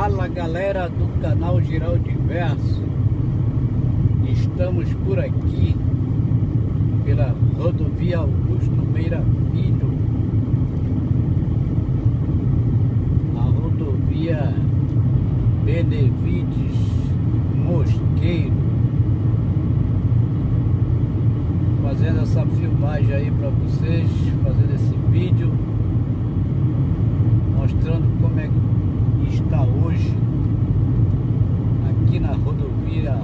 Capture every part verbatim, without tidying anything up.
Fala galera do canal Giraldiverso, estamos por aqui pela rodovia Augusto Meira Filho, a rodovia Benevides Mosqueiro, fazendo essa filmagem aí para vocês, fazendo esse vídeo mostrando como é que está hoje aqui na rodovia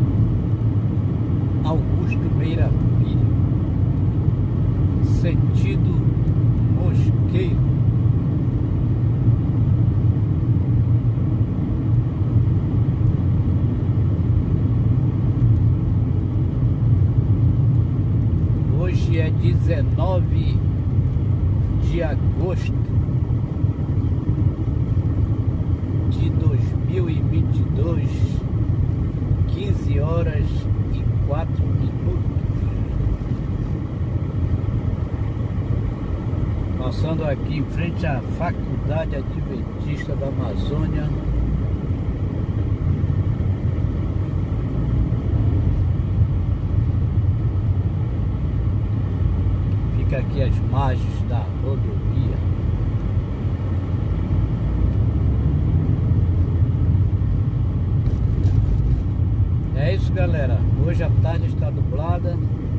Augusto Meira Filho, sentido Mosqueiro. Hoje é dezenove de agosto de dois mil e vinte e dois, quinze horas e quatro minutos. Passando aqui em frente à Faculdade Adventista da Amazônia. Fica aqui as margens da rodovia. É isso, galera, hoje a tarde está nublada.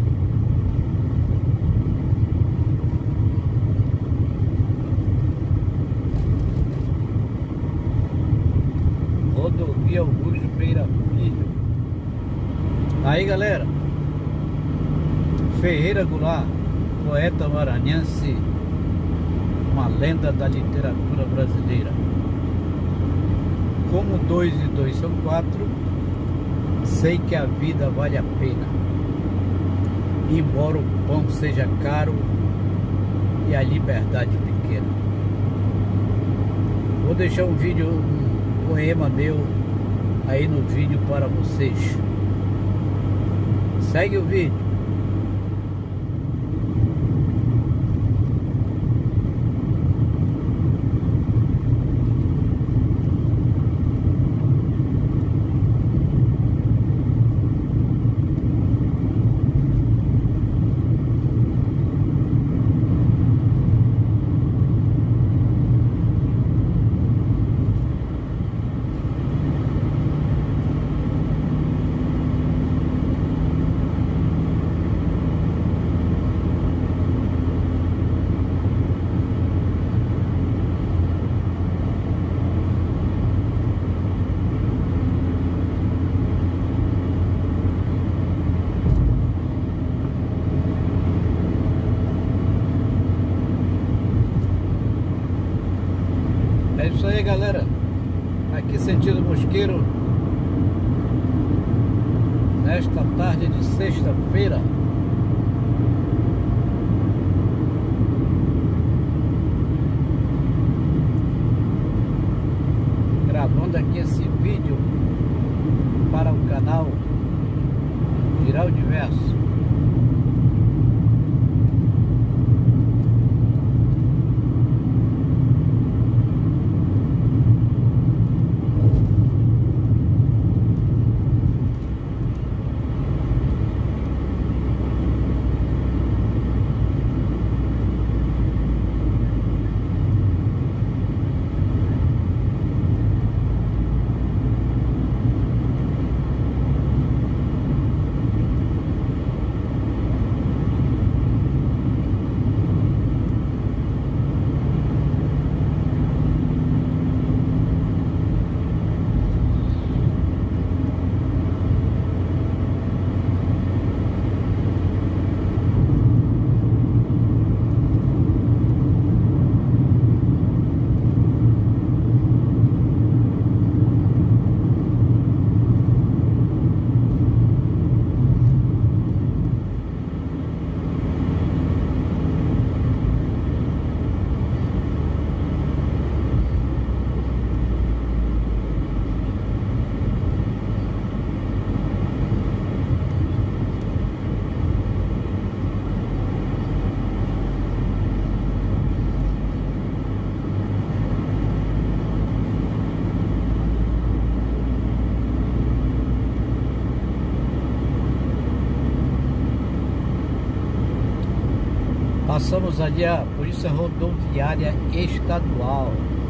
Rodovia Augusto Meira Filho. Aí, galera, Ferreira Goulart, poeta maranhense, uma lenda da literatura brasileira. Como dois e dois são quatro, sei que a vida vale a pena, embora o pão seja caro e a liberdade pequena. Vou deixar um vídeo, um poema meu aí no vídeo para vocês. Segue o vídeo. É isso aí, galera, aqui sentido Mosqueiro, nesta tarde de sexta-feira. Gravando aqui esse vídeo para o canal Giraldiverso. Passamos ali a Polícia Rodoviária Estadual.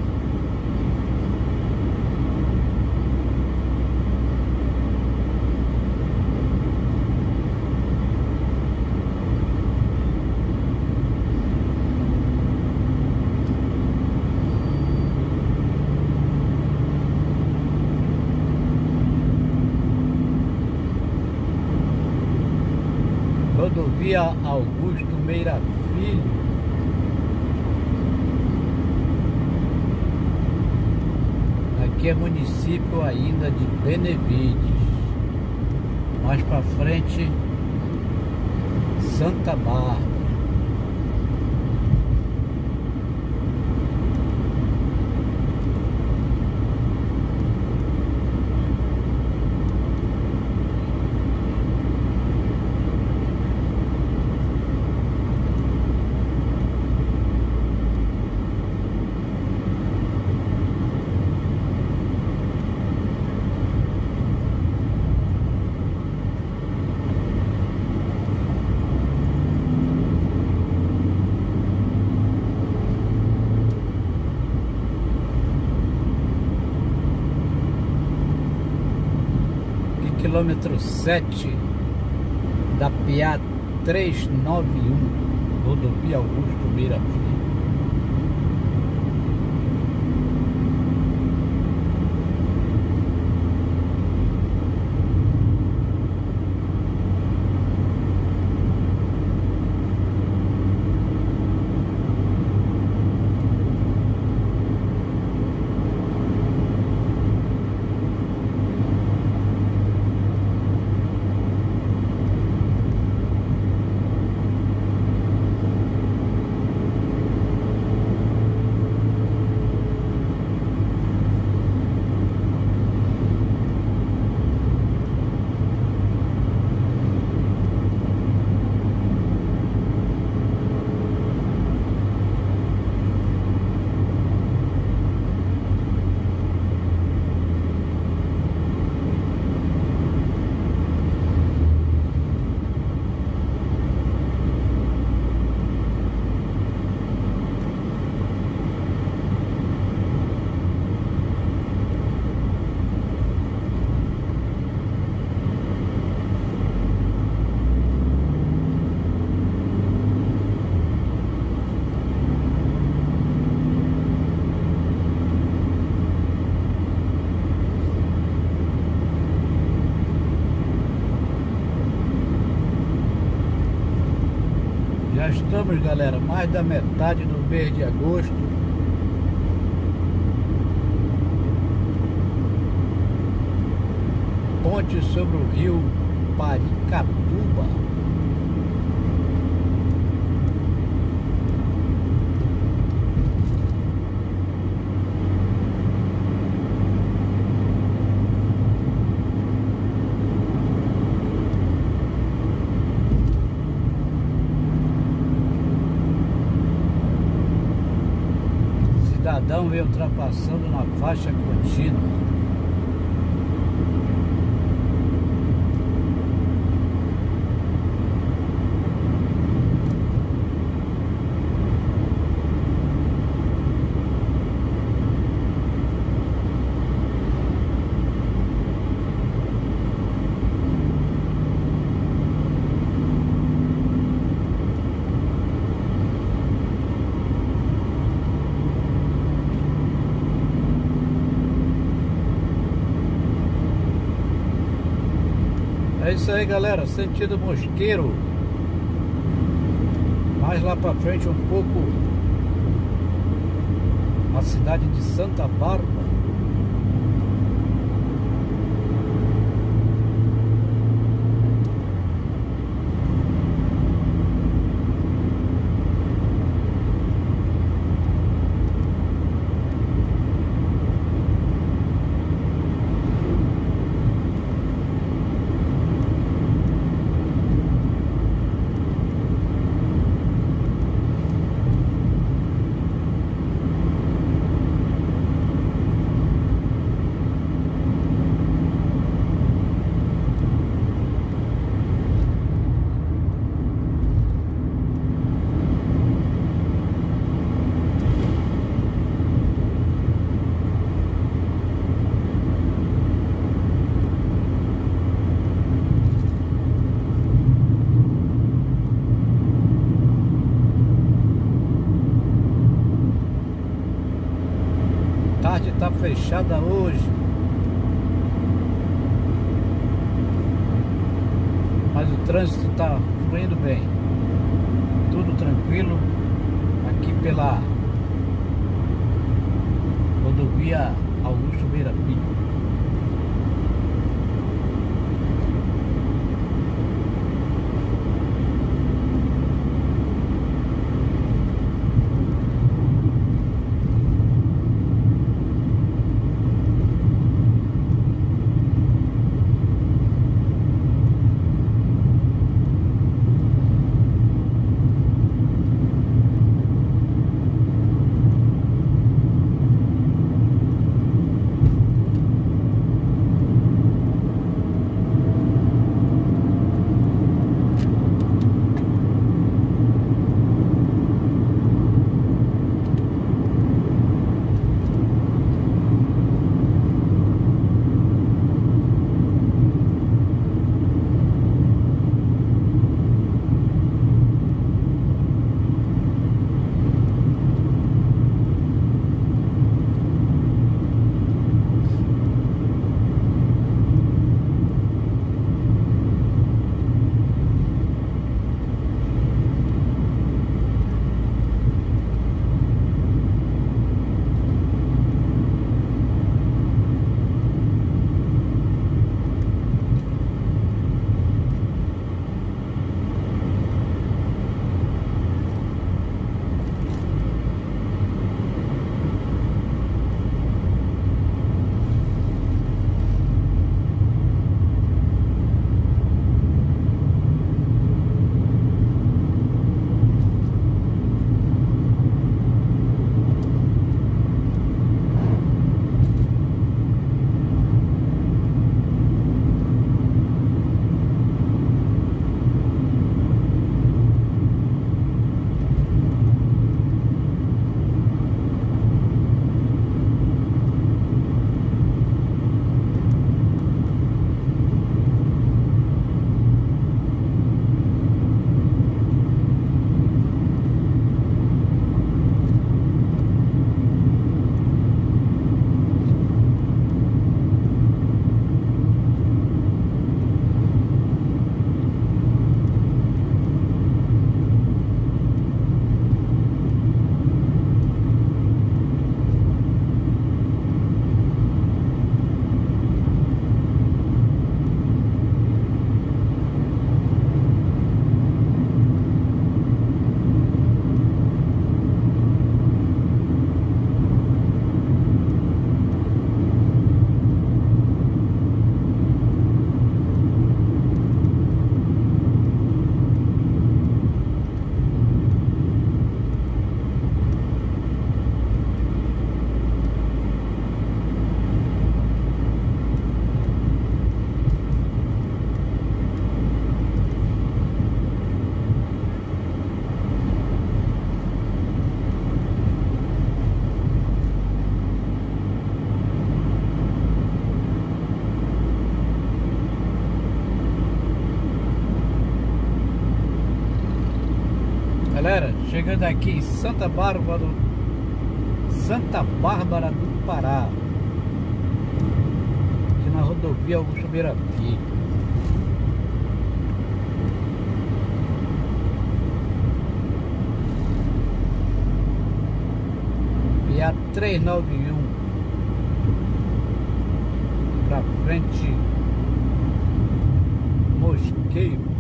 Rodovia Augusto Meira Filho. Aqui é município ainda de Benevides. Mais para frente, Santa Bárbara. Quilômetro sete da P A trezentos e noventa e um, Rodovia Augusto Meira Filho. Já estamos, galera, mais da metade do mês de agosto. Ponte sobre o rio Paricatuba. Cidadão veio ultrapassando na faixa contínua. É isso aí, galera, sentido Mosqueiro. Mais lá pra frente um pouco, a cidade de Santa Bárbara. parte está fechada hoje. Mas o trânsito está fluindo bem. Tudo tranquilo aqui pela rodovia Augusto Beira Filho. Galera, chegando aqui em Santa Bárbara do, Santa Bárbara do Pará, aqui na rodovia Augusto Beira Filho. E a trezentos e noventa e um pra frente, Mosqueiro.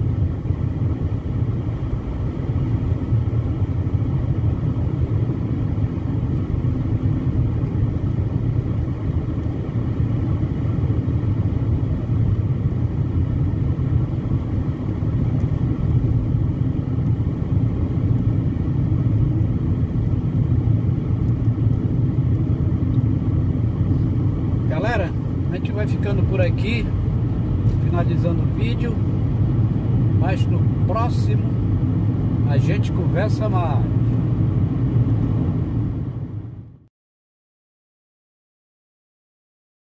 Galera, a gente vai ficando por aqui, finalizando o vídeo, mas no próximo a gente conversa mais.